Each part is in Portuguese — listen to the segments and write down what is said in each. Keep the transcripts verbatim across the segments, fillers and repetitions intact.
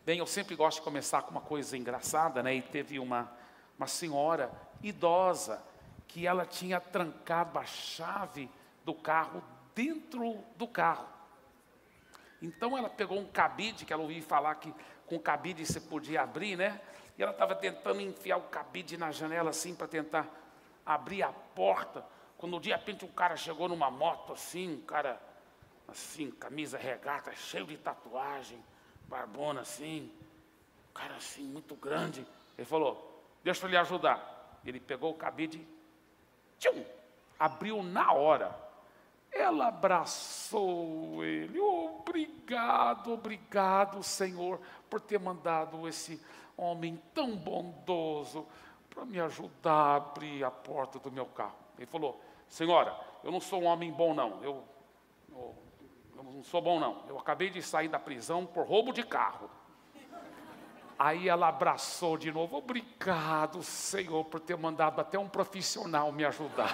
Bem, eu sempre gosto de começar com uma coisa engraçada, né? E teve uma, uma senhora idosa que ela tinha trancado a chave do carro dentro do carro. Então ela pegou um cabide, que ela ouvia falar que com cabide você podia abrir, né? E ela estava tentando enfiar o cabide na janela assim para tentar abrir a porta. Quando de repente um cara chegou numa moto assim, um cara assim, camisa regata, cheio de tatuagem, barbona assim, um cara assim muito grande. Ele falou: deixa eu lhe ajudar. Ele pegou o cabide, tchum, abriu na hora. Ela abraçou ele. Obrigado, obrigado, Senhor, por ter mandado esse homem tão bondoso para me ajudar a abrir a porta do meu carro. Ele falou: senhora, eu não sou um homem bom não, eu, eu, eu não sou bom não, eu acabei de sair da prisão por roubo de carro. Aí ela abraçou de novo: obrigado, Senhor, por ter mandado até um profissional me ajudar.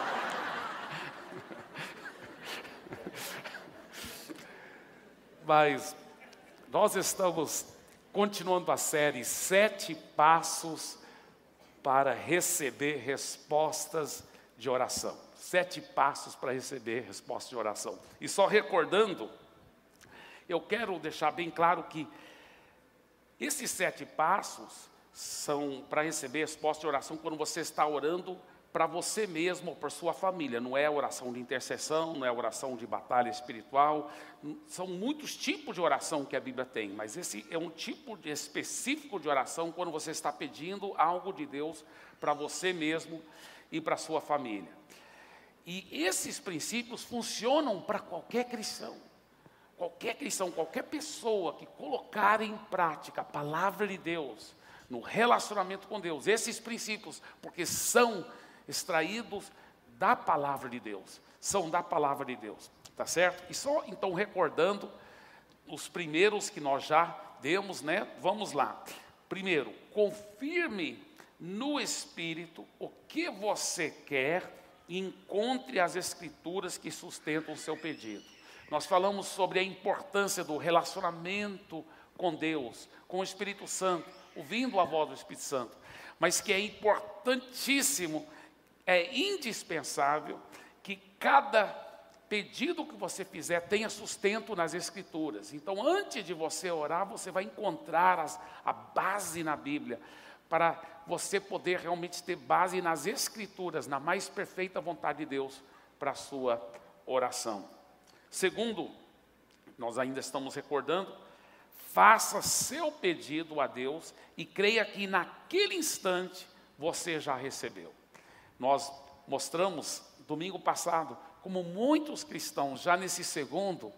Mas nós estamos continuando a série Sete Passos para Receber Respostas de Oração. Sete passos para receber respostas de oração. E só recordando, eu quero deixar bem claro que esses sete passos são para receber resposta de oração quando você está orando para você mesmo ou para sua família. Não é oração de intercessão, não é oração de batalha espiritual. São muitos tipos de oração que a Bíblia tem, mas esse é um tipo de específico de oração quando você está pedindo algo de Deus para você mesmo e para sua família. E esses princípios funcionam para qualquer cristão. Qualquer cristão, qualquer pessoa que colocar em prática a palavra de Deus no relacionamento com Deus, esses princípios, porque são extraídos da palavra de Deus, são da palavra de Deus, tá certo? E só então recordando os primeiros que nós já demos, né? Vamos lá. Primeiro, confirme no Espírito o que você quer e encontre as Escrituras que sustentam o seu pedido. Nós falamos sobre a importância do relacionamento com Deus, com o Espírito Santo, ouvindo a voz do Espírito Santo, mas que é importantíssimo, é indispensável que cada pedido que você fizer tenha sustento nas Escrituras. Então, antes de você orar, você vai encontrar as, a base na Bíblia, para você poder realmente ter base nas Escrituras, na mais perfeita vontade de Deus para a sua oração. Segundo, nós ainda estamos recordando, faça seu pedido a Deus e creia que naquele instante você já recebeu. Nós mostramos domingo passado como muitos cristãos já nesse segundo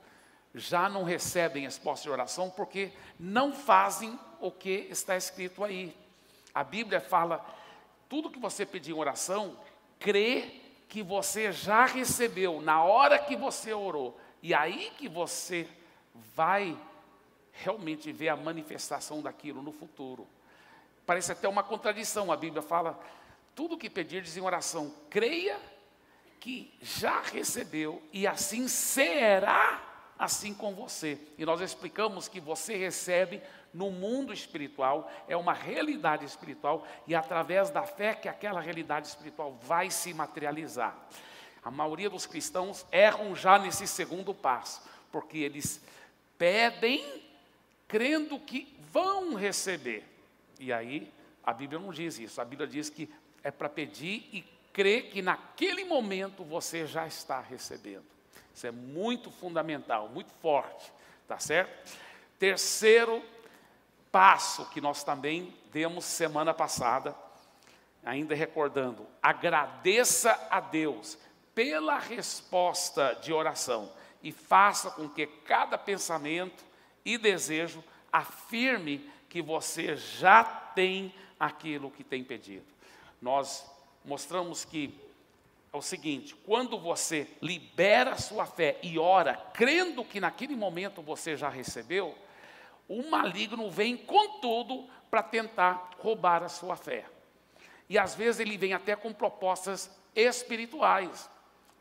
já não recebem resposta de oração porque não fazem o que está escrito aí. A Bíblia fala, tudo que você pedir em oração, crê que você já recebeu na hora que você orou. E aí que você vai realmente ver a manifestação daquilo no futuro. Parece até uma contradição, a Bíblia fala, tudo que pedirdes em oração, creia que já recebeu e assim será assim com você. E nós explicamos que você recebe no mundo espiritual, é uma realidade espiritual e através da fé que aquela realidade espiritual vai se materializar. A maioria dos cristãos erram já nesse segundo passo, porque eles pedem crendo que vão receber. E aí a Bíblia não diz isso, a Bíblia diz que é para pedir e crer que naquele momento você já está recebendo. Isso é muito fundamental, muito forte, tá certo? Terceiro passo que nós também demos semana passada, ainda recordando, agradeça a Deus pela resposta de oração e faça com que cada pensamento e desejo afirme que você já tem aquilo que tem pedido. Nós mostramos que é o seguinte, quando você libera a sua fé e ora, crendo que naquele momento você já recebeu, o maligno vem com tudo para tentar roubar a sua fé. E às vezes ele vem até com propostas espirituais,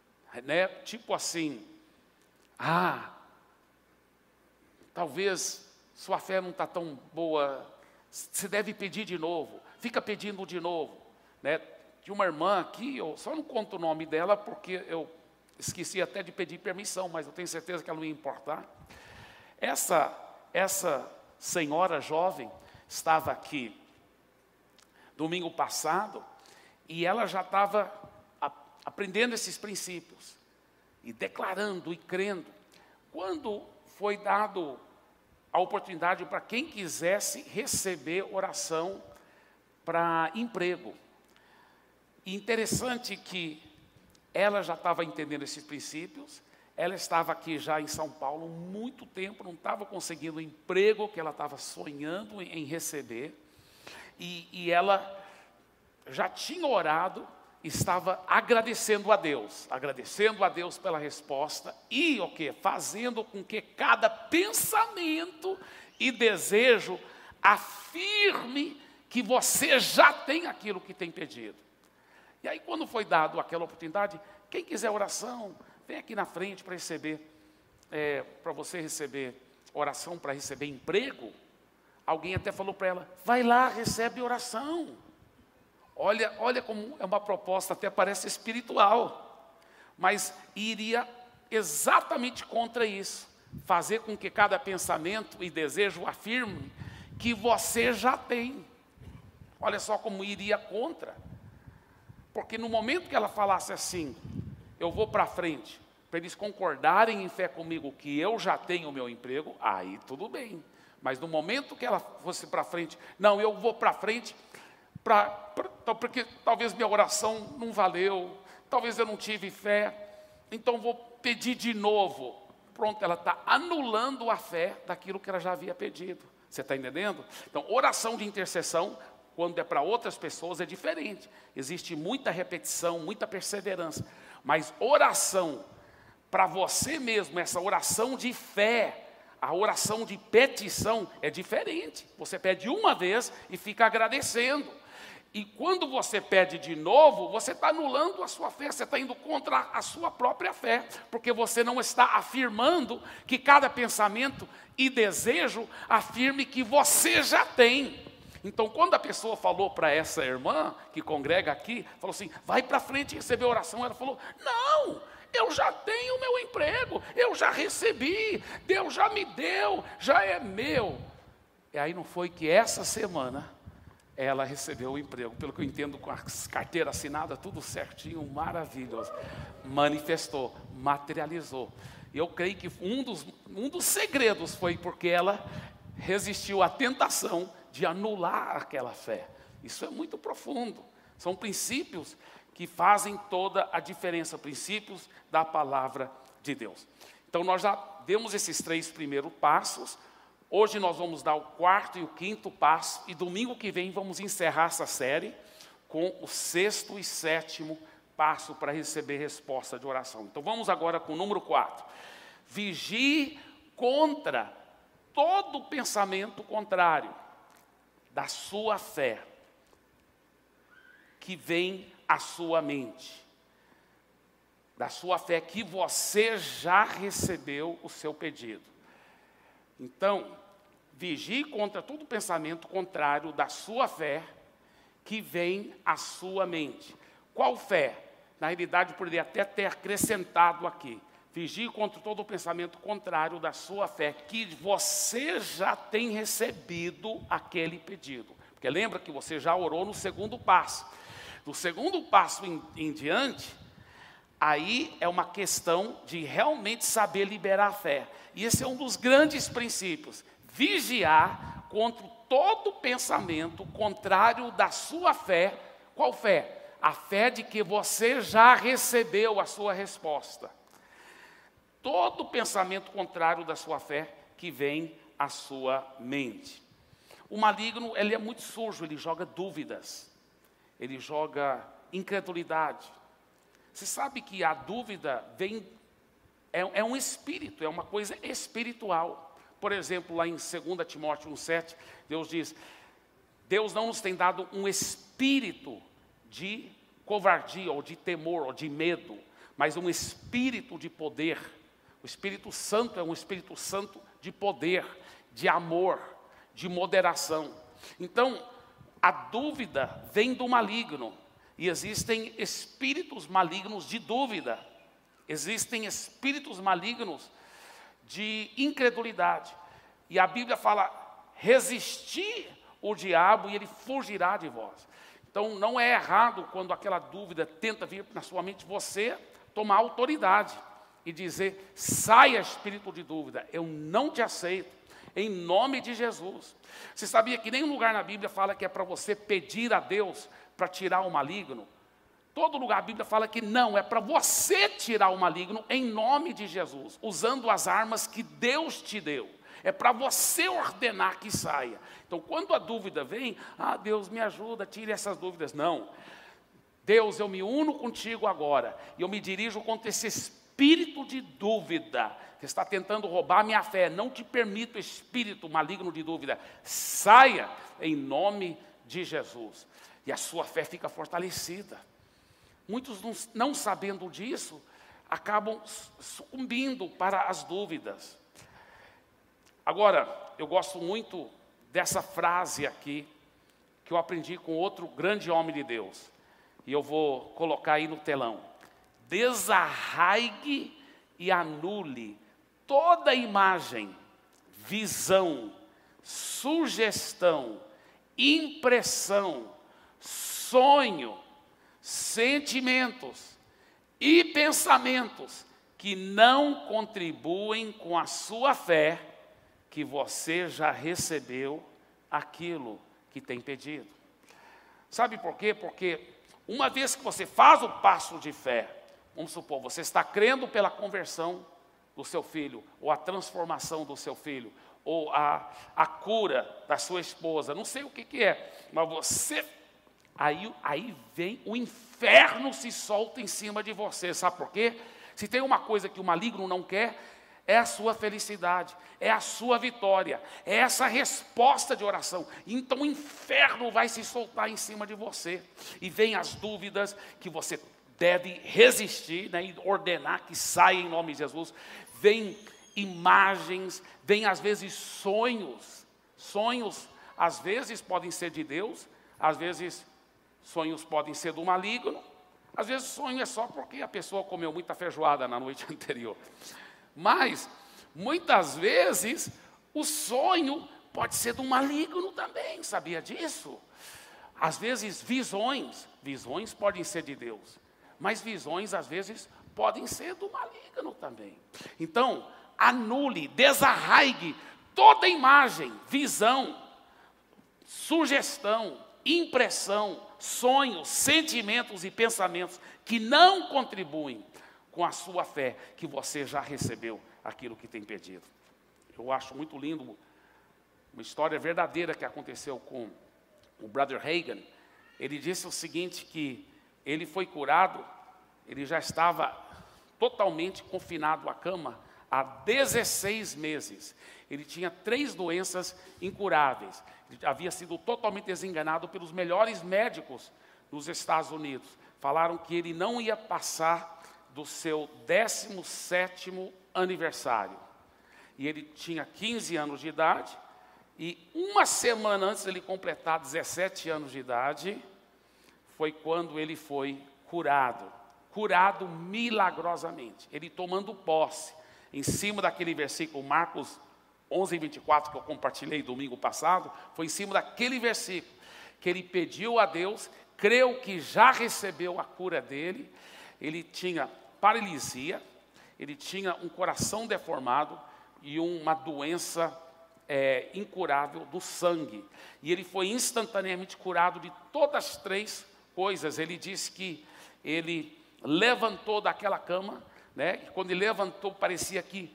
né? Tipo assim, ah, talvez sua fé não está tão boa, você deve pedir de novo, fica pedindo de novo, né? De uma irmã aqui, eu só não conto o nome dela porque eu esqueci até de pedir permissão, mas eu tenho certeza que ela não ia importar. Essa, essa senhora jovem estava aqui domingo passado e ela já estava a, aprendendo esses princípios e declarando e crendo. Quando foi dado a oportunidade para quem quisesse receber oração para emprego. E interessante que ela já estava entendendo esses princípios, ela estava aqui já em São Paulo muito tempo, não estava conseguindo o emprego que ela estava sonhando em, em receber, e, e ela já tinha orado, estava agradecendo a Deus, agradecendo a Deus pela resposta, e o quê? Fazendo com que cada pensamento e desejo afirme que você já tem aquilo que tem pedido. E aí, quando foi dado aquela oportunidade, quem quiser oração, vem aqui na frente para receber, é, para você receber oração, para receber emprego. Alguém até falou para ela, vai lá, recebe oração. Olha, olha como é uma proposta, até parece espiritual, mas iria exatamente contra isso. Fazer com que cada pensamento e desejo afirme que você já tem. Olha só como iria contra. Porque no momento que ela falasse assim, eu vou para frente, para eles concordarem em fé comigo que eu já tenho o meu emprego, aí tudo bem. Mas no momento que ela fosse para frente, não, eu vou para frente, pra, pra, porque talvez minha oração não valeu, talvez eu não tive fé, então vou pedir de novo. Pronto, ela está anulando a fé daquilo que ela já havia pedido. Você está entendendo? Então, oração de intercessão, quando é para outras pessoas, é diferente. Existe muita repetição, muita perseverança. Mas oração para você mesmo, essa oração de fé, a oração de petição é diferente. Você pede uma vez e fica agradecendo. E quando você pede de novo, você está anulando a sua fé, você está indo contra a sua própria fé, porque você não está afirmando que cada pensamento e desejo afirme que você já tem. Então, quando a pessoa falou para essa irmã, que congrega aqui, falou assim, vai para frente receber oração, ela falou, não, eu já tenho meu emprego, eu já recebi, Deus já me deu, já é meu. E aí não foi que essa semana ela recebeu o emprego, pelo que eu entendo, com a carteira assinada, tudo certinho, maravilhoso. Manifestou, materializou. Eu creio que um dos, um dos segredos foi porque ela resistiu à tentação de anular aquela fé. Isso é muito profundo. São princípios que fazem toda a diferença, princípios da palavra de Deus. Então nós já demos esses três primeiros passos. Hoje nós vamos dar o quarto e o quinto passo, e domingo que vem vamos encerrar essa série com o sexto e sétimo passo para receber resposta de oração. Então vamos agora com o número quatro. Vigie contra todo pensamento contrário da sua fé, que vem à sua mente, da sua fé que você já recebeu o seu pedido. Então, vigie contra todo pensamento contrário da sua fé, que vem à sua mente. Qual fé? Na realidade, poderia até ter acrescentado aqui. Vigie contra todo pensamento contrário da sua fé, que você já tem recebido aquele pedido. Porque lembra que você já orou no segundo passo. Do segundo passo em, em diante, aí é uma questão de realmente saber liberar a fé. E esse é um dos grandes princípios. Vigiar contra todo pensamento contrário da sua fé. Qual fé? A fé de que você já recebeu a sua resposta. Todo pensamento contrário da sua fé que vem à sua mente. O maligno, ele é muito sujo, ele joga dúvidas, ele joga incredulidade. Você sabe que a dúvida vem, é, é um espírito, é uma coisa espiritual. Por exemplo, lá em dois Timóteo um, sete, Deus diz, Deus não nos tem dado um espírito de covardia, ou de temor, ou de medo, mas um espírito de poder. O Espírito Santo é um Espírito Santo de poder, de amor, de moderação. Então, a dúvida vem do maligno. E existem espíritos malignos de dúvida. Existem espíritos malignos de incredulidade. E a Bíblia fala, resistir o diabo e ele fugirá de vós. Então, não é errado quando aquela dúvida tenta vir na sua mente, você tomar autoridade e dizer, saia espírito de dúvida, eu não te aceito, em nome de Jesus. Você sabia que nenhum lugar na Bíblia fala que é para você pedir a Deus para tirar o maligno? Todo lugar a Bíblia fala que não, é para você tirar o maligno em nome de Jesus, usando as armas que Deus te deu. É para você ordenar que saia. Então, quando a dúvida vem, ah, Deus me ajuda, tire essas dúvidas. Não. Deus, eu me uno contigo agora. E eu me dirijo contra esse espírito de dúvida que está tentando roubar a minha fé. Não te permito, espírito maligno de dúvida. Saia em nome de Jesus. E a sua fé fica fortalecida. Muitos, não, não sabendo disso, acabam sucumbindo para as dúvidas. Agora, eu gosto muito dessa frase aqui, que eu aprendi com outro grande homem de Deus. E eu vou colocar aí no telão. Desarraigue e anule toda imagem, visão, sugestão, impressão, sonho, sentimentos e pensamentos que não contribuem com a sua fé, que você já recebeu aquilo que tem pedido. Sabe por quê? Porque uma vez que você faz o passo de fé, vamos supor, você está crendo pela conversão do seu filho, ou a transformação do seu filho, ou a, a cura da sua esposa, não sei o que, que é, mas você, aí, aí vem, o inferno se solta em cima de você, sabe por quê? Se tem uma coisa que o maligno não quer, é a sua felicidade, é a sua vitória, é essa resposta de oração. Então o inferno vai se soltar em cima de você. E vem as dúvidas que você deve resistir, né, e ordenar que saia em nome de Jesus. Vem imagens, vem às vezes sonhos. Sonhos às vezes podem ser de Deus, às vezes sonhos podem ser do maligno. Às vezes sonho é só porque a pessoa comeu muita feijoada na noite anterior. Mas, muitas vezes, o sonho pode ser do maligno também, sabia disso? Às vezes, visões, visões podem ser de Deus, mas visões, às vezes, podem ser do maligno também. Então, anule, desarraigue toda imagem, visão, sugestão, impressão, sonhos, sentimentos e pensamentos que não contribuem com a sua fé, que você já recebeu aquilo que tem pedido. Eu acho muito lindo, uma história verdadeira que aconteceu com o Brother Hagin. Ele disse o seguinte, que ele foi curado, ele já estava totalmente confinado à cama há dezesseis meses. Ele tinha três doenças incuráveis. Ele havia sido totalmente desenganado pelos melhores médicos dos Estados Unidos. Falaram que ele não ia passar do seu décimo sétimo aniversário. E ele tinha quinze anos de idade, e uma semana antes de ele completar dezessete anos de idade, foi quando ele foi curado. Curado milagrosamente. Ele tomando posse, em cima daquele versículo, Marcos onze, vinte e quatro, que eu compartilhei domingo passado, foi em cima daquele versículo, que ele pediu a Deus, creu que já recebeu a cura dele. Ele tinha paralisia, ele tinha um coração deformado e uma doença é, incurável do sangue. E ele foi instantaneamente curado de todas as três coisas. Ele disse que ele levantou daquela cama, né, e quando ele levantou, parecia que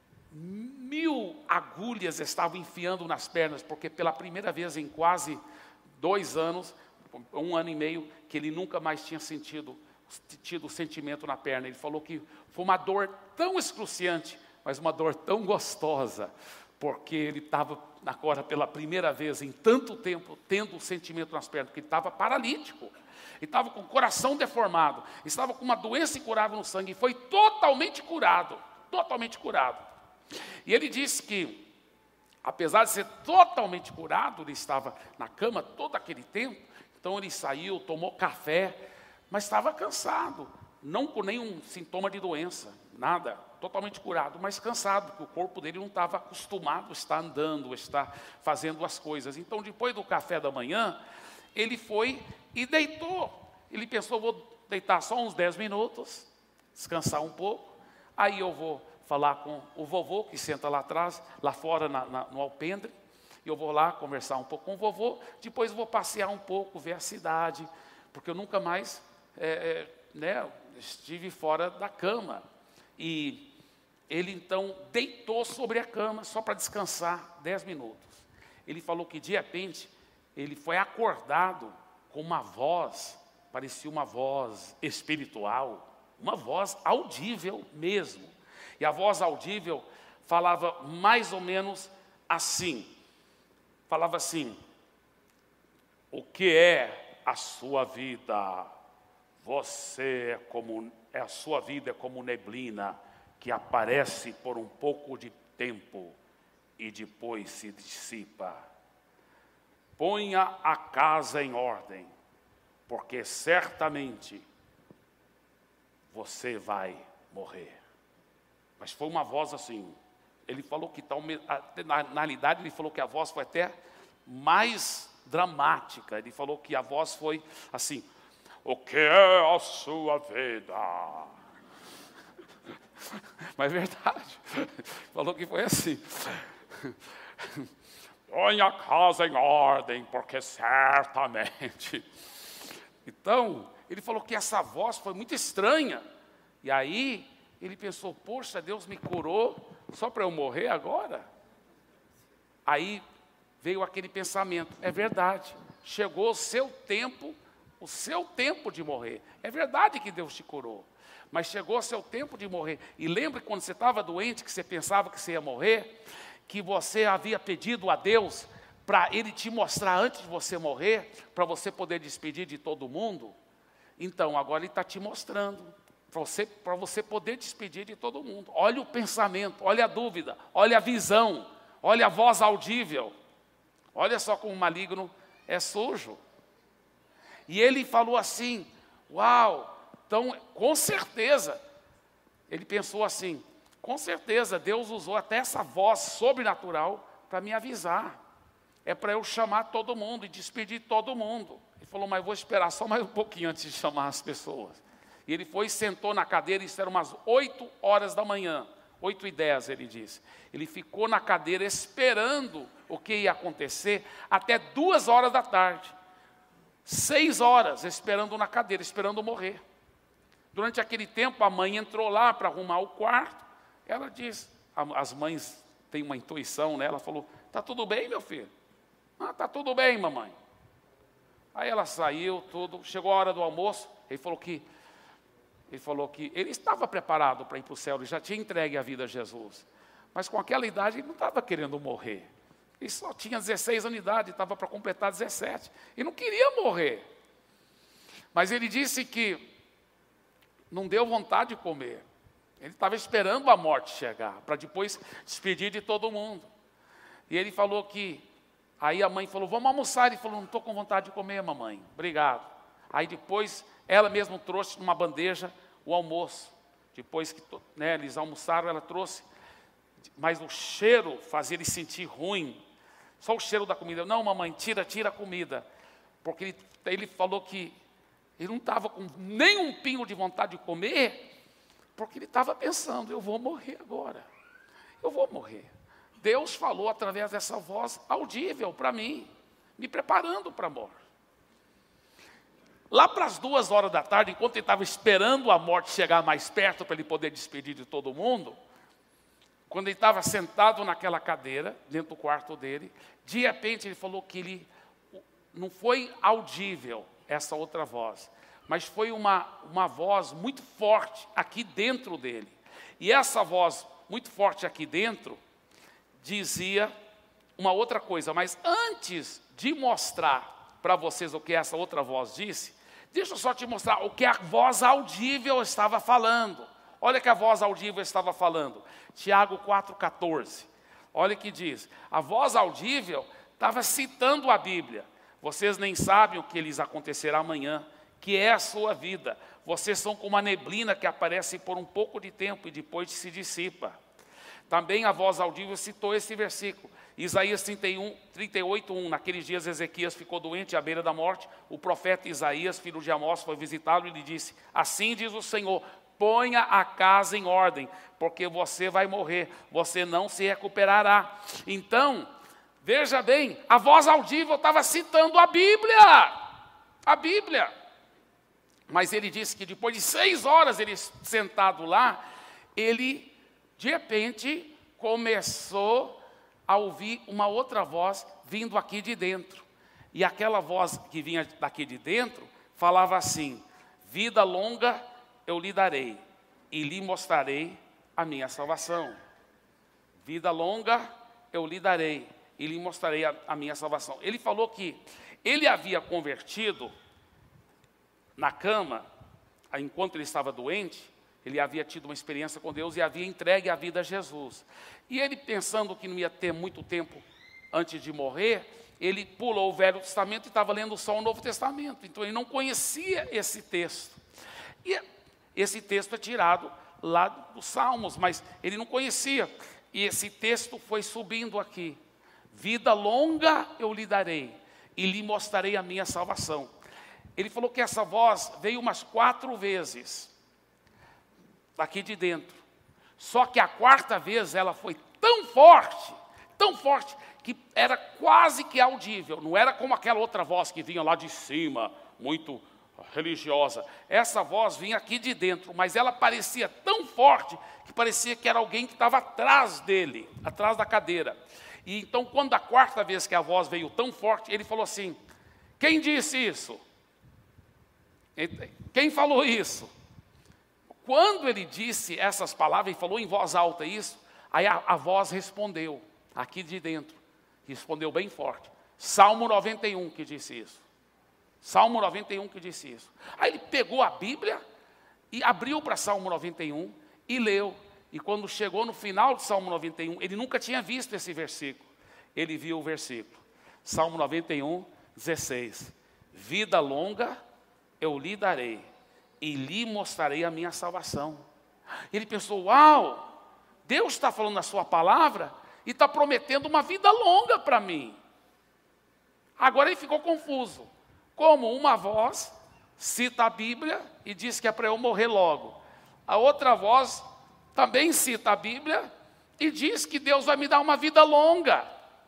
mil agulhas estavam enfiando nas pernas, porque pela primeira vez em quase dois anos, um ano e meio, que ele nunca mais tinha sentido tido sentimento na perna. Ele falou que foi uma dor tão excruciante, mas uma dor tão gostosa, porque ele estava agora pela primeira vez em tanto tempo tendo sentimento nas pernas, porque ele estava paralítico, ele estava com o coração deformado, estava com uma doença incurável no sangue, e foi totalmente curado, totalmente curado. E ele disse que apesar de ser totalmente curado, ele estava na cama todo aquele tempo, então ele saiu, tomou café, mas estava cansado, não com nenhum sintoma de doença, nada, totalmente curado, mas cansado, porque o corpo dele não estava acostumado a estar andando, a estar fazendo as coisas. Então, depois do café da manhã, ele foi e deitou. Ele pensou, vou deitar só uns dez minutos, descansar um pouco, aí eu vou falar com o vovô, que senta lá atrás, lá fora na, na, no alpendre, e eu vou lá conversar um pouco com o vovô, depois eu vou passear um pouco, ver a cidade, porque eu nunca mais é, é, né, estive fora da cama. E ele então deitou sobre a cama, só para descansar dez minutos. Ele falou que de repente, ele foi acordado com uma voz, parecia uma voz espiritual, uma voz audível mesmo. E a voz audível falava mais ou menos assim, falava assim: o que é a sua vida? Você é como, é a sua vida é como neblina que aparece por um pouco de tempo e depois se dissipa. Ponha a casa em ordem, porque certamente você vai morrer. Mas foi uma voz assim, ele falou que tal, na, na realidade ele falou que a voz foi até mais dramática, ele falou que a voz foi assim: o que é a sua vida? Mas é verdade, falou que foi assim: põe a casa em ordem, porque certamente. Então, ele falou que essa voz foi muito estranha. E aí, ele pensou, poxa, Deus me curou só para eu morrer agora? Aí, veio aquele pensamento, é verdade, chegou o seu tempo, o seu tempo de morrer. É verdade que Deus te curou, mas chegou o seu tempo de morrer. E lembre quando você estava doente, que você pensava que você ia morrer, que você havia pedido a Deus para Ele te mostrar antes de você morrer, para você poder despedir de todo mundo? Então, agora Ele está te mostrando, para você, para você poder despedir de todo mundo. Olha o pensamento, olha a dúvida, olha a visão, olha a voz audível. Olha só como o maligno é sujo. E ele falou assim, uau, então, com certeza, ele pensou assim, com certeza, Deus usou até essa voz sobrenatural para me avisar. É para eu chamar todo mundo e despedir todo mundo. Ele falou, mas vou esperar só mais um pouquinho antes de chamar as pessoas. E ele foi e sentou na cadeira, isso era umas oito horas da manhã, oito e dez, ele disse. Ele ficou na cadeira esperando o que ia acontecer até duas horas da tarde. Seis horas esperando na cadeira, esperando morrer. Durante aquele tempo, a mãe entrou lá para arrumar o quarto. Ela disse, as mães têm uma intuição, né? Ela falou, está tudo bem, meu filho? Ah, está tudo bem, mamãe. Aí ela saiu, tudo, chegou a hora do almoço, ele falou que, ele falou que ele estava preparado para ir para o céu, ele já tinha entregue a vida a Jesus. Mas com aquela idade ele não estava querendo morrer. Ele só tinha dezesseis anos de idade, estava para completar dezessete. E não queria morrer. Mas ele disse que não deu vontade de comer. Ele estava esperando a morte chegar, para depois despedir de todo mundo. E ele falou que, aí a mãe falou, vamos almoçar. Ele falou, não estou com vontade de comer, mamãe, obrigado. Aí depois, ela mesma trouxe numa bandeja o almoço. Depois que né, eles almoçaram, ela trouxe. Mas o cheiro fazia ele sentir ruim. Só o cheiro da comida. Não, mamãe, tira, tira a comida. Porque ele, ele falou que ele não estava com nenhum pingo de vontade de comer, porque ele estava pensando, eu vou morrer agora. Eu vou morrer. Deus falou através dessa voz audível para mim, me preparando para a morte. Lá para as duas horas da tarde, enquanto ele estava esperando a morte chegar mais perto para ele poder despedir de todo mundo, quando ele estava sentado naquela cadeira, dentro do quarto dele, de repente ele falou que ele, não foi audível essa outra voz, mas foi uma, uma voz muito forte aqui dentro dele. E essa voz muito forte aqui dentro dizia uma outra coisa, mas antes de mostrar para vocês o que essa outra voz disse, deixa eu só te mostrar o que a voz audível estava falando. Olha que a voz audível estava falando. Tiago quatro, quatorze. Olha o que diz. A voz audível estava citando a Bíblia. Vocês nem sabem o que lhes acontecerá amanhã, que é a sua vida. Vocês são como a neblina que aparece por um pouco de tempo e depois se dissipa. Também a voz audível citou esse versículo. Isaías trinta e um, trinta e oito, um. Naqueles dias Ezequias ficou doente à beira da morte. O profeta Isaías, filho de Amós, foi visitá-lo e lhe disse: assim diz o Senhor, ponha a casa em ordem, porque você vai morrer, você não se recuperará. Então, veja bem, a voz audível estava citando a Bíblia. A Bíblia. Mas ele disse que depois de seis horas ele sentado lá, ele de repente começou a ouvir uma outra voz vindo aqui de dentro. E aquela voz que vinha daqui de dentro falava assim: vida longa eu lhe darei e lhe mostrarei a minha salvação. Vida longa eu lhe darei e lhe mostrarei a, a minha salvação. Ele falou que ele havia convertido na cama, enquanto ele estava doente, ele havia tido uma experiência com Deus e havia entregue a vida a Jesus. E ele, pensando que não ia ter muito tempo antes de morrer, ele pulou o Velho Testamento e estava lendo só o Novo Testamento. Então ele não conhecia esse texto. E esse texto é tirado lá dos Salmos, mas ele não conhecia. E esse texto foi subindo aqui. Vida longa eu lhe darei e lhe mostrarei a minha salvação. Ele falou que essa voz veio umas quatro vezes daqui de dentro. Só que a quarta vez ela foi tão forte, tão forte, que era quase que audível. Não era como aquela outra voz que vinha lá de cima, muito religiosa. Essa voz vinha aqui de dentro, mas ela parecia tão forte que parecia que era alguém que estava atrás dele, atrás da cadeira. E então, quando a quarta vez que a voz veio tão forte, ele falou assim: quem disse isso? Quem falou isso? Quando ele disse essas palavras e falou em voz alta isso, aí a, a voz respondeu, aqui de dentro, respondeu bem forte. Salmo noventa e um que disse isso. Salmo noventa e um que disse isso. Aí ele pegou a Bíblia e abriu para Salmo noventa e um e leu. E quando chegou no final do Salmo noventa e um, ele nunca tinha visto esse versículo. Ele viu o versículo. Salmo noventa e um, dezesseis. Vida longa eu lhe darei e lhe mostrarei a minha salvação. Ele pensou: uau, Deus está falando na sua palavra e está prometendo uma vida longa para mim. Agora ele ficou confuso. Como uma voz cita a Bíblia e diz que é para eu morrer logo. A outra voz também cita a Bíblia e diz que Deus vai me dar uma vida longa.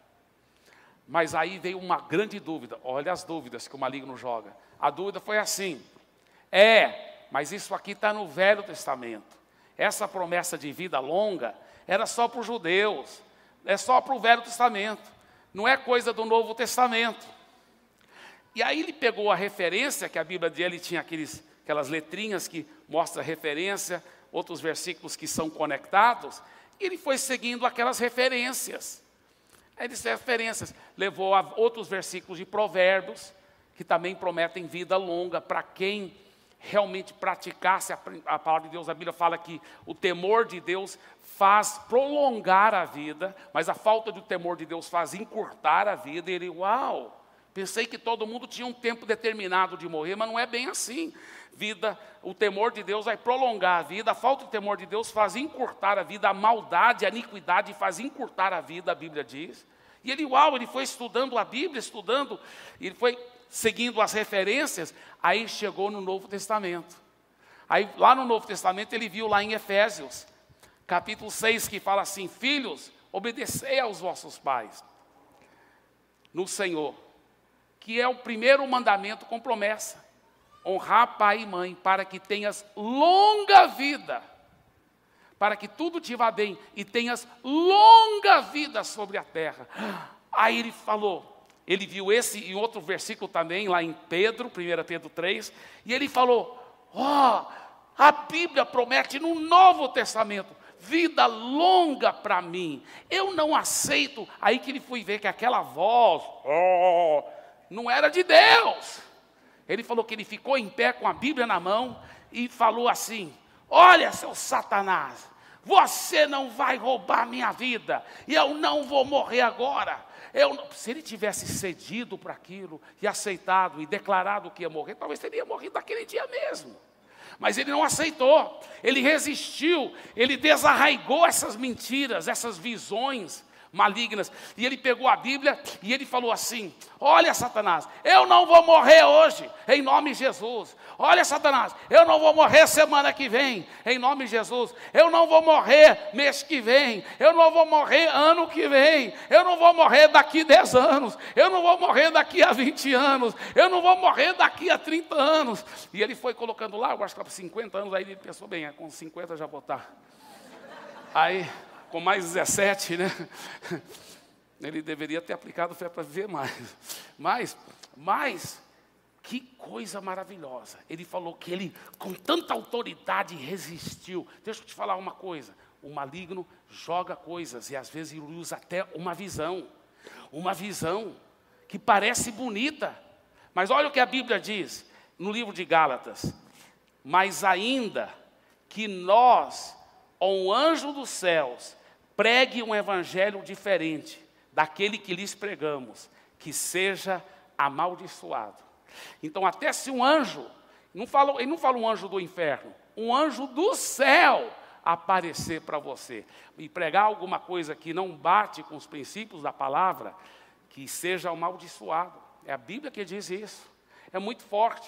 Mas aí veio uma grande dúvida. Olha as dúvidas que o maligno joga. A dúvida foi assim: é, mas isso aqui está no Velho Testamento. Essa promessa de vida longa era só para os judeus, é só para o Velho Testamento, não é coisa do Novo Testamento. E aí ele pegou a referência, que a Bíblia dele tinha aqueles, aquelas letrinhas que mostram referência, outros versículos que são conectados, e ele foi seguindo aquelas referências. Aí disse referências, levou a outros versículos de Provérbios, que também prometem vida longa para quem realmente praticasse a, a palavra de Deus. A Bíblia fala que o temor de Deus faz prolongar a vida, mas a falta do temor de Deus faz encurtar a vida. E ele, uau, pensei que todo mundo tinha um tempo determinado de morrer, mas não é bem assim. Vida, o temor de Deus vai prolongar a vida, a falta do temor de Deus faz encurtar a vida, a maldade, a iniquidade faz encurtar a vida, a Bíblia diz. E ele, uau, ele foi estudando a Bíblia, estudando, ele foi seguindo as referências, aí chegou no Novo Testamento. Aí lá no Novo Testamento ele viu lá em Efésios, capítulo seis, que fala assim: filhos, obedecei aos vossos pais no Senhor, que é o primeiro mandamento com promessa: honrar pai e mãe, para que tenhas longa vida, para que tudo te vá bem e tenhas longa vida sobre a terra. Aí ele falou, ele viu esse e outro versículo também, lá em Pedro, primeira Pedro três, e ele falou: ó, oh, a Bíblia promete no Novo Testamento vida longa para mim, eu não aceito. Aí que ele foi ver que aquela voz, oh, não era de Deus. Ele falou que ele ficou em pé com a Bíblia na mão e falou assim: olha, seu Satanás, você não vai roubar minha vida, e eu não vou morrer agora. Eu, se ele tivesse cedido para aquilo, e aceitado, e declarado que ia morrer, talvez teria morrido naquele dia mesmo. Mas ele não aceitou, ele resistiu, ele desarraigou essas mentiras, essas visões malignas. E ele pegou a Bíblia e ele falou assim: olha, Satanás, eu não vou morrer hoje, em nome de Jesus. Olha, Satanás, eu não vou morrer semana que vem, em nome de Jesus. Eu não vou morrer mês que vem, eu não vou morrer ano que vem, eu não vou morrer daqui dez anos, eu não vou morrer daqui a vinte anos, eu não vou morrer daqui a trinta anos. E ele foi colocando lá, eu acho que estava cinquenta anos, aí ele pensou, bem, com cinquenta já vou estar. Aí, com mais dezessete, né? Ele deveria ter aplicado fé para viver mais. Mas, mas, que coisa maravilhosa. Ele falou que ele, com tanta autoridade, resistiu. Deixa eu te falar uma coisa. O maligno joga coisas e às vezes ele usa até uma visão. Uma visão que parece bonita. Mas olha o que a Bíblia diz no livro de Gálatas. Mas ainda que nós, ou um anjo dos céus, pregue um evangelho diferente daquele que lhes pregamos, que seja amaldiçoado. Então, até se um anjo, não fala, ele não fala um anjo do inferno, um anjo do céu aparecer para você e pregar alguma coisa que não bate com os princípios da palavra, que seja amaldiçoado. É a Bíblia que diz isso. É muito forte.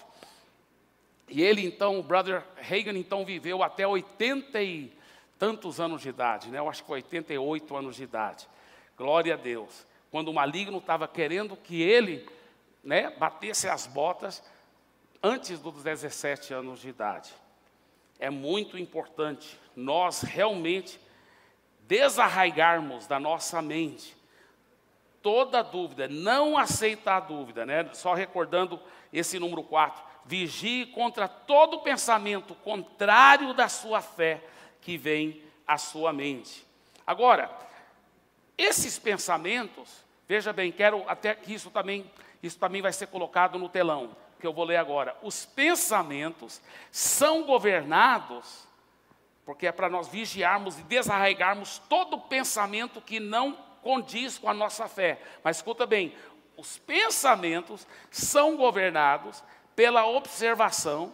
E ele, então, o brother Hagin, então, viveu até oitenta e tantos anos de idade, né? Eu acho que foi oitenta e oito anos de idade. Glória a Deus. Quando o maligno estava querendo que ele, né, batesse as botas antes dos dezessete anos de idade. É muito importante nós realmente desarraigarmos da nossa mente toda dúvida, não aceitar a dúvida, né? Só recordando esse número quatro. Vigie contra todo pensamento contrário da sua fé que vem à sua mente. Agora, esses pensamentos, veja bem, quero até que isso também, isso também vai ser colocado no telão, que eu vou ler agora. Os pensamentos são governados, porque é para nós vigiarmos e desarraigarmos todo pensamento que não condiz com a nossa fé. Mas escuta bem, os pensamentos são governados pela observação,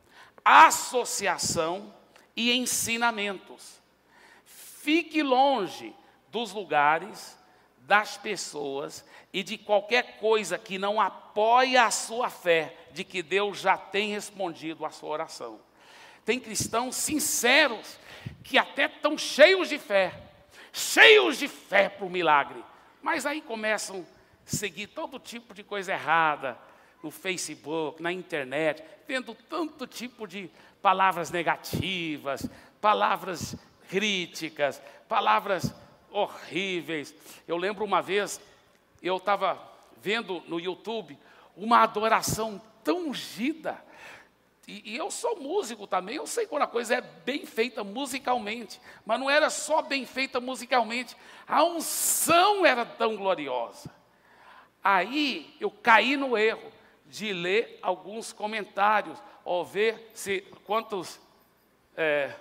associação e ensinamentos. Fique longe dos lugares, das pessoas e de qualquer coisa que não apoia a sua fé de que Deus já tem respondido a sua oração. Tem cristãos sinceros que até estão cheios de fé, cheios de fé para o milagre, mas aí começam a seguir todo tipo de coisa errada no Facebook, na internet, vendo tanto tipo de palavras negativas, palavras críticas, palavras horríveis. Eu lembro uma vez, eu estava vendo no YouTube uma adoração tão ungida, e, e eu sou músico também, eu sei quando a coisa é bem feita musicalmente, mas não era só bem feita musicalmente, a unção era tão gloriosa. Aí eu caí no erro de ler alguns comentários, ou ver se, quantos é,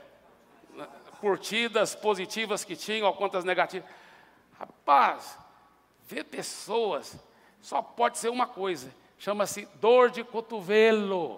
curtidas positivas que tinham, ou quantas negativas. Rapaz, ver pessoas, só pode ser uma coisa, chama-se dor de cotovelo,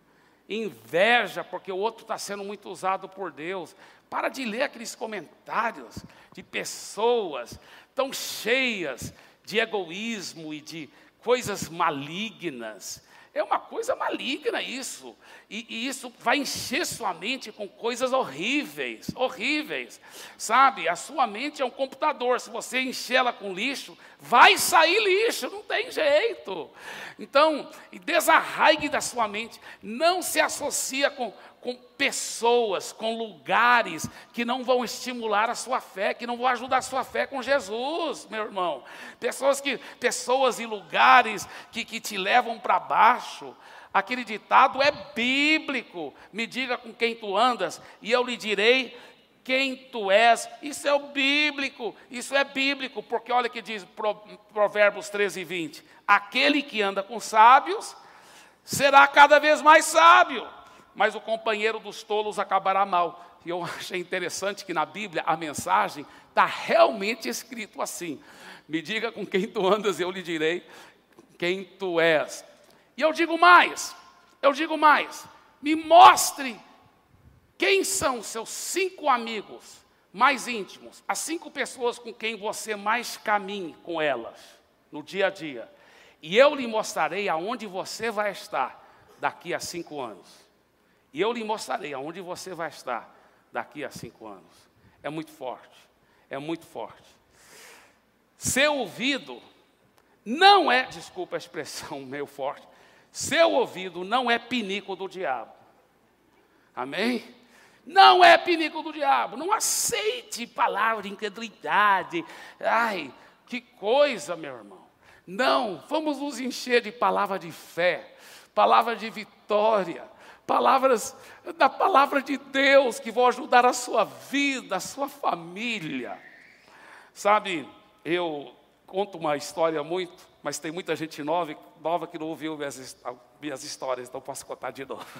inveja, porque o outro está sendo muito usado por Deus. Para de ler aqueles comentários de pessoas tão cheias de egoísmo e de coisas malignas. É uma coisa maligna isso, e, e isso vai encher sua mente com coisas horríveis, horríveis, sabe? A sua mente é um computador, se você encher ela com lixo, vai sair lixo, não tem jeito. Então, desarraigue da sua mente, não se associa com, com pessoas, com lugares que não vão estimular a sua fé, que não vão ajudar a sua fé com Jesus, meu irmão. Pessoas, que, pessoas e lugares que, que te levam para baixo. Aquele ditado é bíblico. Me diga com quem tu andas e eu lhe direi quem tu és. Isso é o bíblico, isso é bíblico, porque olha que diz Provérbios treze, vinte. Aquele que anda com sábios será cada vez mais sábio, mas o companheiro dos tolos acabará mal. e eu achei interessante que na Bíblia a mensagem está realmente escrito assim: me diga com quem tu andas, eu lhe direi quem tu és. E eu digo mais, eu digo mais, me mostre quem são seus cinco amigos mais íntimos, as cinco pessoas com quem você mais caminhe com elas no dia a dia. E eu lhe mostrarei aonde você vai estar daqui a cinco anos. E eu lhe mostrarei aonde você vai estar daqui a cinco anos. É muito forte, é muito forte. Seu ouvido não é, desculpa a expressão meio forte, seu ouvido não é pinico do diabo. Amém? Não é pinico do diabo. Não aceite palavra de incredulidade. Ai, que coisa, meu irmão. Não, vamos nos encher de palavra de fé, palavra de vitória, palavras da palavra de Deus que vão ajudar a sua vida, a sua família. Sabe, eu conto uma história muito, mas tem muita gente nova, nova que não ouviu minhas, minhas histórias, então posso contar de novo.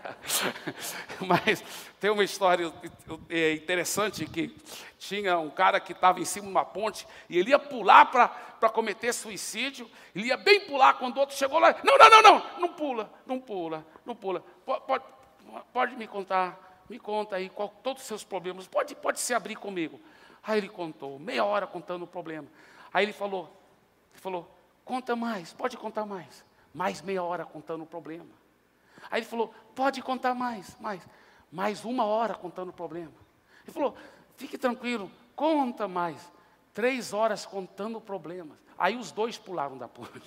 Mas tem uma história interessante que tinha um cara que estava em cima de uma ponte e ele ia pular para cometer suicídio. Ele ia bem pular quando o outro chegou lá. Não, não, não, não, não pula, não pula, não pula. Pode, pode, pode me contar, me conta aí qual, todos os seus problemas. Pode, pode se abrir comigo. Aí ele contou, meia hora contando o problema. Aí ele falou, ele falou, conta mais, pode contar mais. Mais meia hora contando o problema. Aí ele falou, pode contar mais, mais. Mais uma hora contando o problema. Ele falou, fique tranquilo, conta mais. Três horas contando o problema. Aí os dois pularam da ponte.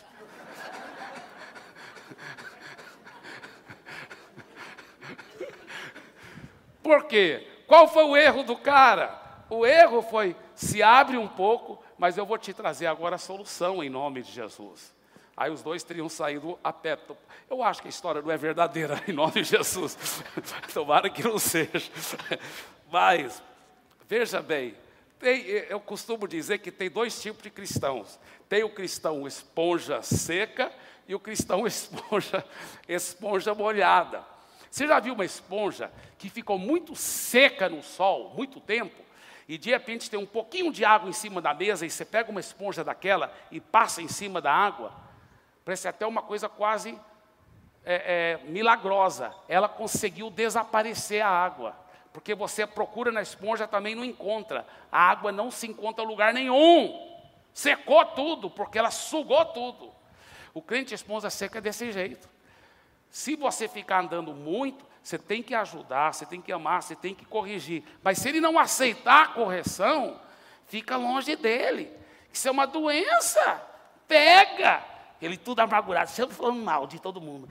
Por quê? Qual foi o erro do cara? O erro foi, se abre um pouco, mas eu vou te trazer agora a solução em nome de Jesus. Aí os dois teriam saído a pé. Eu acho que a história não é verdadeira, em nome de Jesus. Tomara que não seja. Mas, veja bem, tem, eu costumo dizer que tem dois tipos de cristãos. Tem o cristão esponja seca e o cristão esponja, esponja molhada. Você já viu uma esponja que ficou muito seca no sol, muito tempo? E de repente tem um pouquinho de água em cima da mesa e você pega uma esponja daquela e passa em cima da água. Parece até uma coisa quase é, é, milagrosa. Ela conseguiu desaparecer a água. Porque você procura na esponja também não encontra. A água não se encontra em lugar nenhum. Secou tudo, porque ela sugou tudo. O crente esponja seca é desse jeito. Se você ficar andando muito, você tem que ajudar, você tem que amar, você tem que corrigir. Mas se ele não aceitar a correção, fica longe dele. Isso é uma doença. Pega. Ele tudo amargurado, sempre falando mal de todo mundo.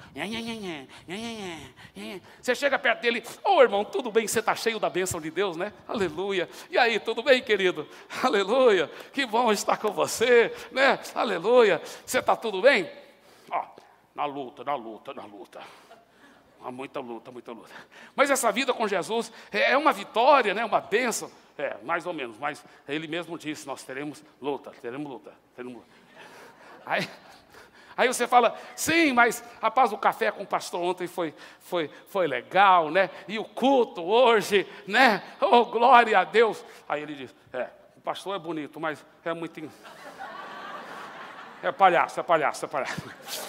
Você chega perto dele, ô oh, irmão, tudo bem? Você está cheio da bênção de Deus, né? Aleluia. E aí, tudo bem, querido? Aleluia. Que bom estar com você, né? Aleluia. Você está tudo bem? Ó, na luta, na luta, na luta. Há muita luta, muita luta. Mas essa vida com Jesus é uma vitória, né? Uma bênção. É, mais ou menos, mas ele mesmo disse, nós teremos luta, teremos luta, teremos luta. Aí, aí você fala, sim, mas rapaz, o café com o pastor ontem foi, foi, foi legal, né? E o culto hoje, né? Oh, glória a Deus. Aí ele diz, é, o pastor é bonito, mas é muito... In... É palhaço, é palhaço, é palhaço.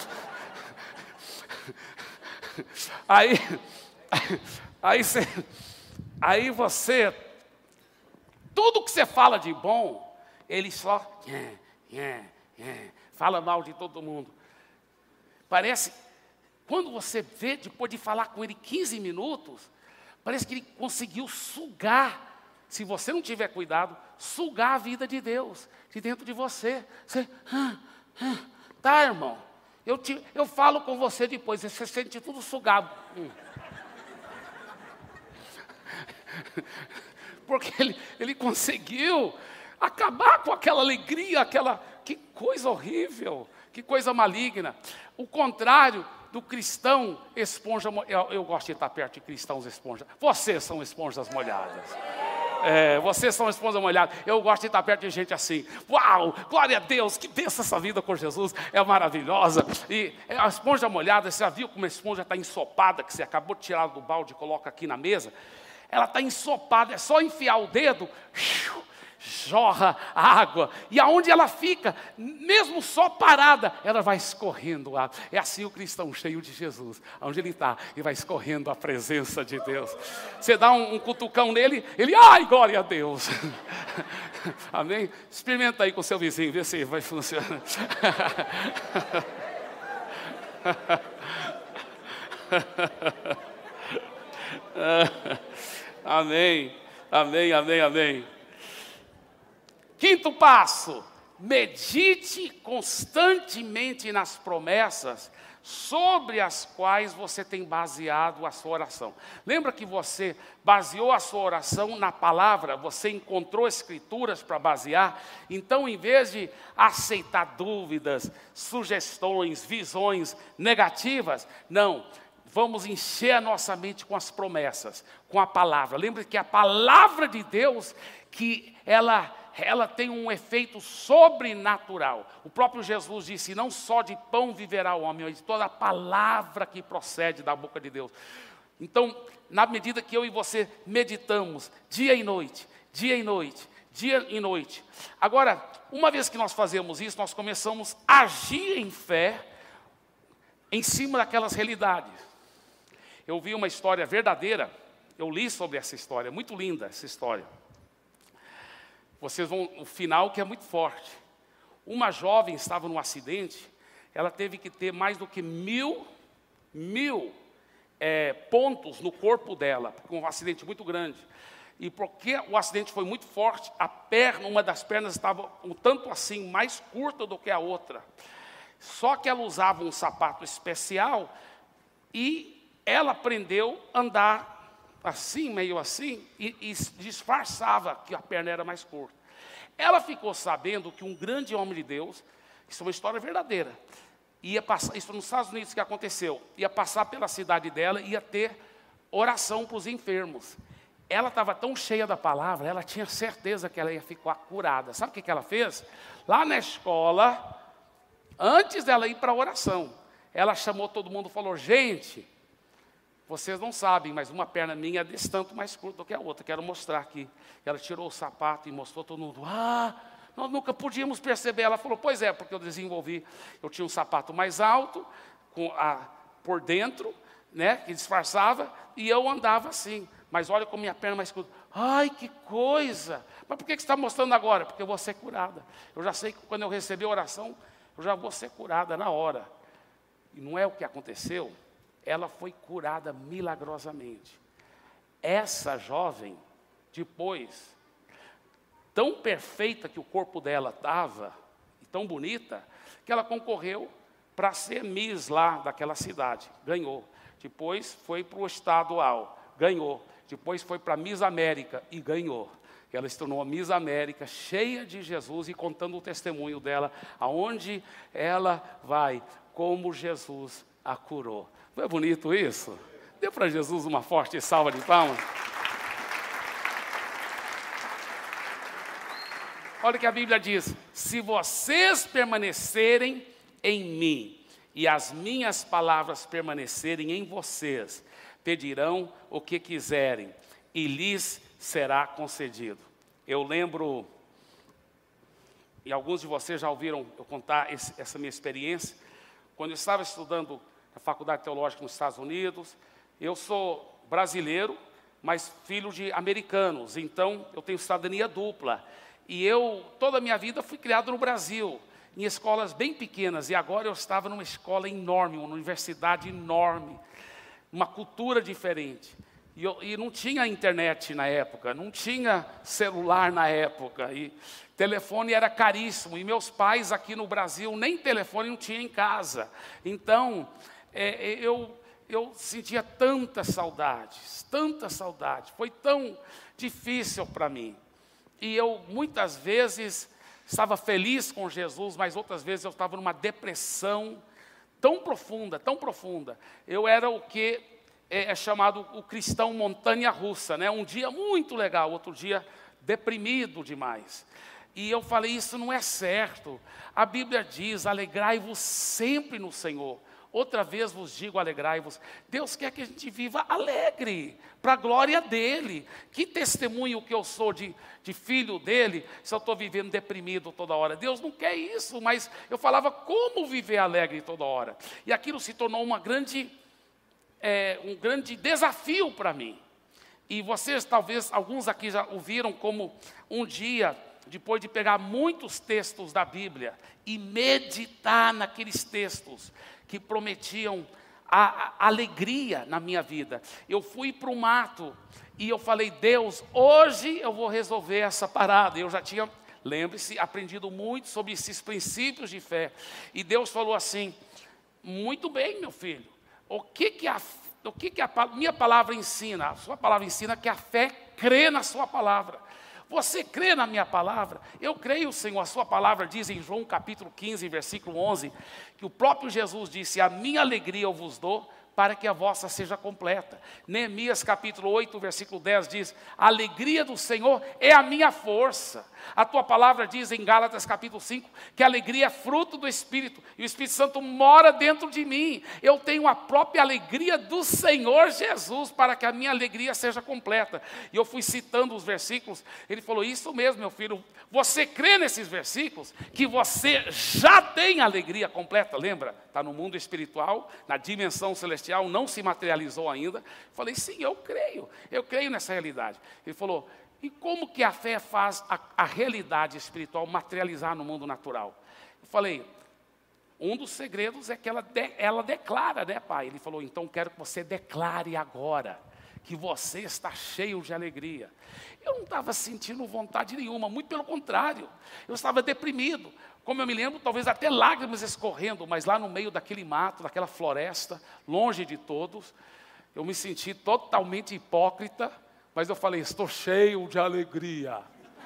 Aí, aí, você, aí você, tudo que você fala de bom, ele só yeah, yeah, yeah, fala mal de todo mundo. Parece, quando você vê, depois de falar com ele quinze minutos, parece que ele conseguiu sugar, se você não tiver cuidado, sugar a vida de Deus, de dentro de você. Você, ah, ah, tá, irmão? Eu, te, eu falo com você depois, você sente tudo sugado. Hum. Porque ele, ele conseguiu acabar com aquela alegria, aquela... Que coisa horrível, que coisa maligna. O contrário do cristão esponja... Eu, eu gosto de estar perto de cristãos esponja. Vocês são esponjas molhadas. É, vocês são esponja molhada. Eu gosto de estar perto de gente assim. Uau, glória a Deus, que benção essa vida com Jesus, é maravilhosa. E a esponja molhada, você já viu como a esponja está ensopada, que você acabou de tirar do balde e coloca aqui na mesa? ela está ensopada, é só enfiar o dedo, jorra a água, e aonde ela fica, mesmo só parada, ela vai escorrendo água. É assim o cristão cheio de Jesus, onde ele está, ele vai escorrendo a presença de Deus. Você dá um, um cutucão nele, ele, ai, glória a Deus. Amém? Experimenta aí com o seu vizinho, vê se vai funcionar. Amém, amém, amém, amém. Quinto passo, medite constantemente nas promessas sobre as quais você tem baseado a sua oração. Lembra que você baseou a sua oração na palavra, você encontrou escrituras para basear? Então, em vez de aceitar dúvidas, sugestões, visões negativas, não, vamos encher a nossa mente com as promessas, com a palavra. Lembra que a palavra de Deus, que ela... ela tem um efeito sobrenatural. O próprio Jesus disse, não só de pão viverá o homem, mas de toda a palavra que procede da boca de Deus. Então, na medida que eu e você meditamos, dia e noite, dia e noite, dia e noite. Agora, uma vez que nós fazemos isso, nós começamos a agir em fé, em cima daquelas realidades. Eu vi uma história verdadeira, eu li sobre essa história, muito linda essa história. Vocês vão, o final que é muito forte. Uma jovem estava num acidente, ela teve que ter mais do que mil, mil é, pontos no corpo dela, porque um acidente muito grande. E porque o acidente foi muito forte, a perna, uma das pernas estava um tanto assim, mais curta do que a outra. Só que ela usava um sapato especial e ela aprendeu a andar assim, meio assim, e, e disfarçava que a perna era mais curta. Ela ficou sabendo que um grande homem de Deus, isso é uma história verdadeira, ia passar, isso nos Estados Unidos que aconteceu, ia passar pela cidade dela, ia ter oração para os enfermos. Ela estava tão cheia da palavra, ela tinha certeza que ela ia ficar curada. Sabe o que, que ela fez? Lá na escola, antes dela ir para a oração, ela chamou todo mundo e falou, gente, vocês não sabem, mas uma perna minha é desse tanto mais curta do que a outra. Quero mostrar aqui. Ela tirou o sapato e mostrou todo mundo. Ah, nós nunca podíamos perceber. Ela falou, pois é, porque eu desenvolvi. Eu tinha um sapato mais alto, com a, por dentro, né, que disfarçava, e eu andava assim. Mas olha como minha perna é mais curta. Ai, que coisa! Mas por que você está mostrando agora? Porque eu vou ser curada. Eu já sei que quando eu receber a oração, eu já vou ser curada na hora. E não é o que aconteceu. Ela foi curada milagrosamente. Essa jovem, depois, tão perfeita que o corpo dela estava, e tão bonita, que ela concorreu para ser Miss lá daquela cidade, ganhou. Depois foi para o estadual, ganhou. Depois foi para Miss América e ganhou. Ela se tornou a Miss América, cheia de Jesus e contando o testemunho dela, aonde ela vai, como Jesus a curou. Não é bonito isso? Dê para Jesus uma forte salva de palmas. Olha o que a Bíblia diz. Se vocês permanecerem em mim e as minhas palavras permanecerem em vocês, pedirão o que quiserem e lhes será concedido. Eu lembro, e alguns de vocês já ouviram eu contar esse, essa minha experiência, quando eu estava estudando na Faculdade Teológica nos Estados Unidos. Eu sou brasileiro, mas filho de americanos, então eu tenho cidadania dupla. E eu, toda a minha vida, fui criado no Brasil, em escolas bem pequenas, e agora eu estava numa escola enorme, uma universidade enorme, uma cultura diferente. E, eu, e não tinha internet na época, não tinha celular na época, e telefone era caríssimo, e meus pais aqui no Brasil, nem telefone não tinha em casa. Então, é, eu, eu sentia tantas saudades, tanta saudade, foi tão difícil para mim. E eu, muitas vezes, estava feliz com Jesus, mas outras vezes eu estava numa depressão tão profunda, tão profunda. Eu era o que é, é chamado o cristão montanha-russa, né? Um dia muito legal, outro dia deprimido demais. E eu falei, isso não é certo. A Bíblia diz, alegrai-vos sempre no Senhor. outra vez vos digo, alegrai-vos. Deus quer que a gente viva alegre, para a glória dEle. Que testemunho que eu sou de, de filho dEle, se eu estou vivendo deprimido toda hora. Deus não quer isso, mas eu falava como viver alegre toda hora. E aquilo se tornou uma grande, é, um grande desafio para mim. E vocês, talvez, alguns aqui já ouviram como um dia, depois de pegar muitos textos da Bíblia e meditar naqueles textos que prometiam a, a alegria na minha vida, eu fui para o mato e eu falei, Deus, hoje eu vou resolver essa parada. Eu já tinha, lembre-se, aprendido muito sobre esses princípios de fé. E Deus falou assim, muito bem, meu filho, o que que a, o que que a minha palavra ensina? A sua palavra ensina que a fé crê na sua palavra. Você crê na minha palavra? Eu creio, Senhor. A sua palavra diz em João capítulo quinze, versículo onze, que o próprio Jesus disse, a minha alegria eu vos dou, para que a vossa seja completa. Neemias capítulo oito, versículo dez diz, a alegria do Senhor é a minha força. A tua palavra diz em Gálatas capítulo cinco, que a alegria é fruto do Espírito, e o Espírito Santo mora dentro de mim. Eu tenho a própria alegria do Senhor Jesus, para que a minha alegria seja completa. E eu fui citando os versículos, ele falou, isso mesmo, meu filho, você crê nesses versículos, que você já tem a alegria completa, lembra? Está no mundo espiritual, na dimensão celestial, não se materializou ainda. Eu falei, sim, eu creio, eu creio nessa realidade. Ele falou, e como que a fé faz a, a realidade espiritual materializar no mundo natural? Eu falei, um dos segredos é que ela, de, ela declara, né, pai? Ele falou, então quero que você declare agora, que você está cheio de alegria. Eu não estava sentindo vontade nenhuma, muito pelo contrário, eu estava deprimido. Como eu me lembro, talvez até lágrimas escorrendo, mas lá no meio daquele mato, daquela floresta, longe de todos, eu me senti totalmente hipócrita, mas eu falei, estou cheio de alegria.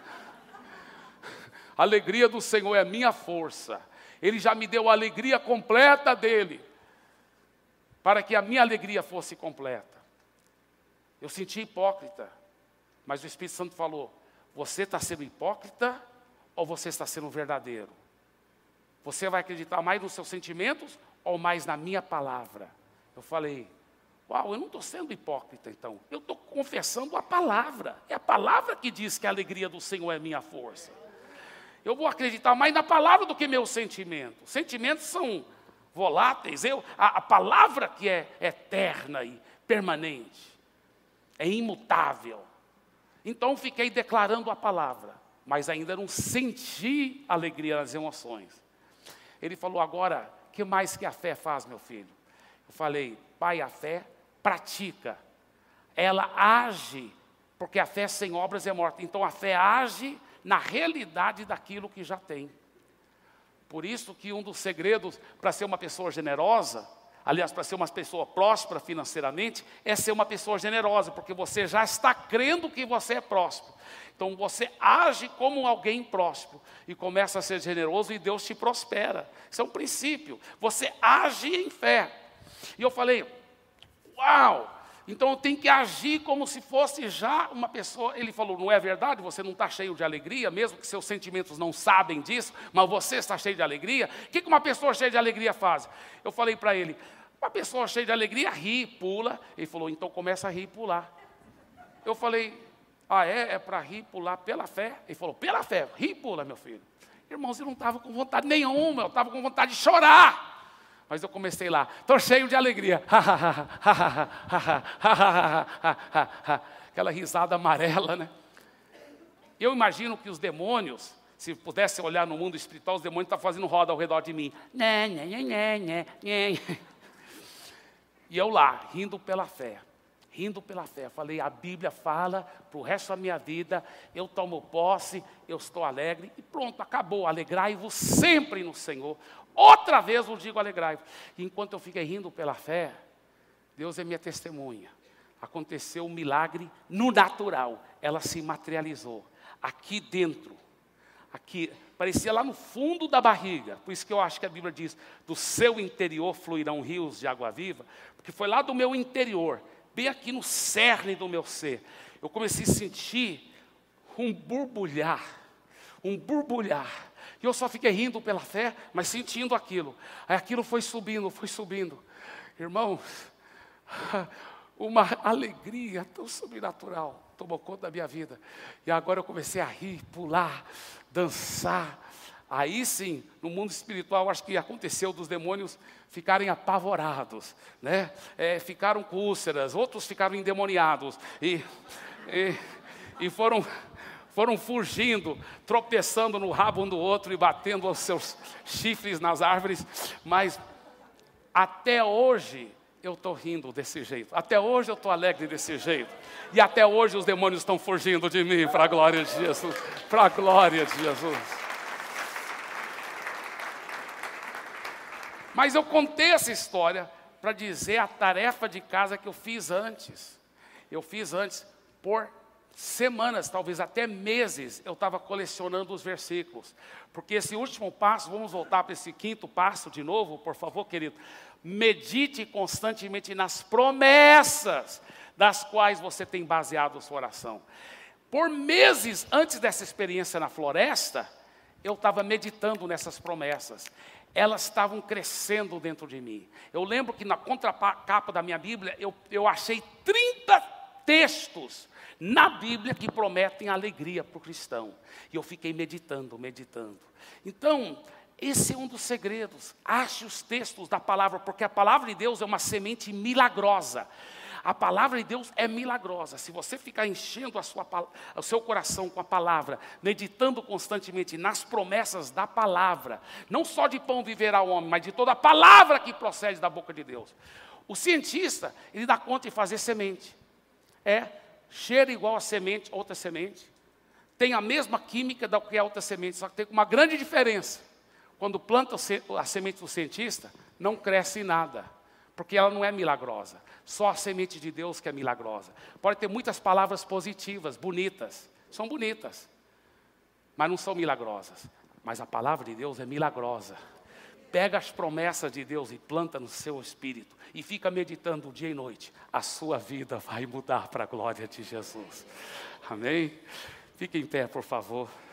A alegria do Senhor é a minha força. Ele já me deu a alegria completa dele, para que a minha alegria fosse completa. Eu senti hipócrita, mas o Espírito Santo falou, você está sendo hipócrita ou você está sendo verdadeiro? Você vai acreditar mais nos seus sentimentos ou mais na minha palavra? Eu falei, uau, eu não estou sendo hipócrita então. Eu estou confessando a palavra. É a palavra que diz que a alegria do Senhor é minha força. Eu vou acreditar mais na palavra do que meus sentimentos. Sentimentos são voláteis. Eu, a, a palavra que é eterna e permanente. É imutável. Então fiquei declarando a palavra. Mas ainda não senti alegria nas emoções. Ele falou, agora, o que mais que a fé faz, meu filho? Eu falei, pai, a fé pratica. Ela age, porque a fé sem obras é morta. Então a fé age na realidade daquilo que já tem. Por isso que um dos segredos para ser uma pessoa generosa, aliás, para ser uma pessoa próspera financeiramente, é ser uma pessoa generosa, porque você já está crendo que você é próspero. Então você age como alguém próspero e começa a ser generoso e Deus te prospera. Isso é um princípio. Você age em fé. E eu falei, uau! Então eu tenho que agir como se fosse já uma pessoa. Ele falou, não é verdade? Você não está cheio de alegria, mesmo que seus sentimentos não sabem disso, mas você está cheio de alegria. O que uma pessoa cheia de alegria faz? Eu falei para ele, uma pessoa cheia de alegria ri, pula. Ele falou, então começa a rir e pular. Eu falei, ah é? É para rir e pular pela fé? Ele falou, pela fé, ri e pula, meu filho. Irmãos, eu não estava com vontade nenhuma, eu estava com vontade de chorar. Mas eu comecei lá, estou cheio de alegria. Aquela risada amarela, né? Eu imagino que os demônios, se pudessem olhar no mundo espiritual, os demônios estão fazendo roda ao redor de mim. E eu lá, rindo pela fé. Rindo pela fé. Falei, a Bíblia fala para o resto da minha vida, eu tomo posse, eu estou alegre. E pronto, acabou. Alegrai-vos sempre no Senhor. Outra vez eu digo alegrai-vos. E enquanto eu fiquei rindo pela fé, Deus é minha testemunha. Aconteceu um milagre no natural. Ela se materializou. Aqui dentro. Aqui, parecia lá no fundo da barriga. Por isso que eu acho que a Bíblia diz, do seu interior fluirão rios de água viva. Porque foi lá do meu interior, bem aqui no cerne do meu ser, eu comecei a sentir um borbulhar, um borbulhar E eu só fiquei rindo pela fé, mas sentindo aquilo. Aí aquilo foi subindo, foi subindo. Irmãos, uma alegria tão sobrenatural tomou conta da minha vida. E agora eu comecei a rir, pular, dançar. Aí sim, no mundo espiritual, acho que aconteceu dos demônios ficarem apavorados, né? É, ficaram com úlceras, outros ficaram endemoniados. E, e, e foram... Foram fugindo, tropeçando no rabo um do outro e batendo os seus chifres nas árvores. Mas até hoje eu estou rindo desse jeito. Até hoje eu estou alegre desse jeito. E até hoje os demônios estão fugindo de mim, para a glória de Jesus. Para a glória de Jesus. Mas eu contei essa história para dizer a tarefa de casa que eu fiz antes. Eu fiz antes por semanas, talvez até meses, eu estava colecionando os versículos. Porque esse último passo, vamos voltar para esse quinto passo de novo, por favor, querido. Medite constantemente nas promessas das quais você tem baseado a sua oração. Por meses antes dessa experiência na floresta, eu estava meditando nessas promessas. Elas estavam crescendo dentro de mim. Eu lembro que na contracapa da minha Bíblia, eu, eu achei trinta textos na Bíblia que prometem alegria para o cristão. E eu fiquei meditando, meditando. Então, esse é um dos segredos. Ache os textos da palavra, porque a palavra de Deus é uma semente milagrosa. A palavra de Deus é milagrosa. Se você ficar enchendo a sua, o seu coração com a palavra, meditando constantemente nas promessas da palavra, não só de pão viverá o homem, mas de toda a palavra que procede da boca de Deus. O cientista, ele dá conta de fazer semente. É, cheira igual a semente, outra semente. Tem a mesma química da que a outra semente, só que tem uma grande diferença. Quando planta a semente do cientista, não cresce nada, porque ela não é milagrosa. Só a semente de Deus que é milagrosa. Pode ter muitas palavras positivas, bonitas, são bonitas, mas não são milagrosas. Mas a palavra de Deus é milagrosa. Pega as promessas de Deus e planta no seu espírito. E fica meditando dia e noite. A sua vida vai mudar para a glória de Jesus. Amém? Fique em pé, por favor.